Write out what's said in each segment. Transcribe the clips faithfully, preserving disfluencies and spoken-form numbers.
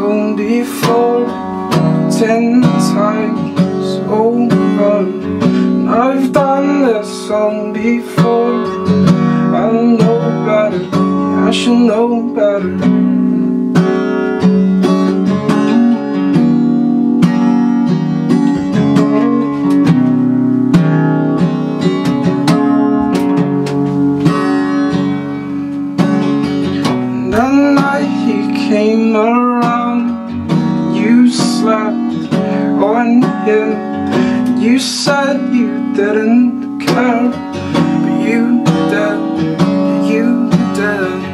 all before, ten times over. And I've done this all before. I know better, I should know better. The night he came around, you slept on him. You said you didn't care, but you did, you did.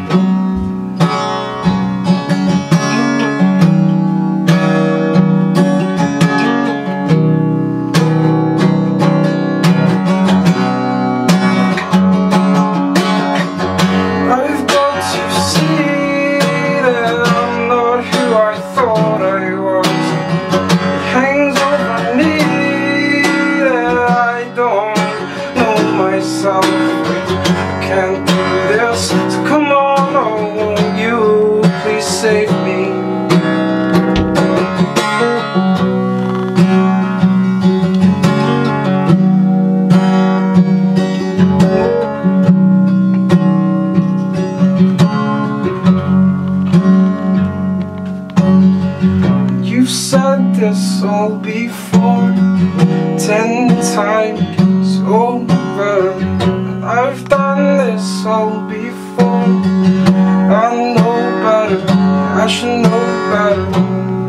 I've got to see that I'm not who I thought I was. It hangs over me that I don't know myself. I can't do this, so come on, oh, won't you please save me? You've said this all before, ten times over. I've done this all before. I know better, I should know better.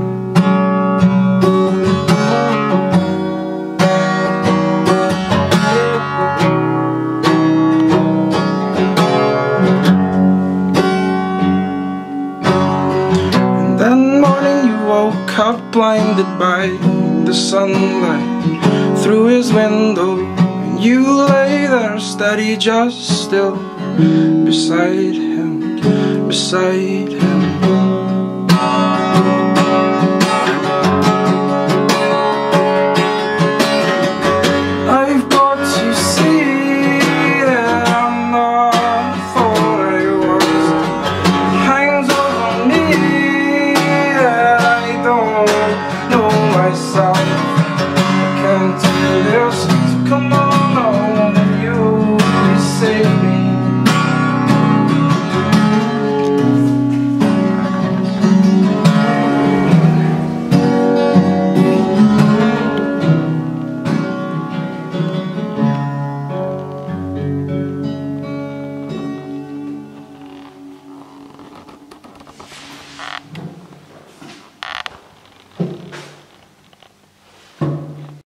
And that morning you woke up blinded by the sunlight through his window, and you lay there steady, just still beside him, beside him.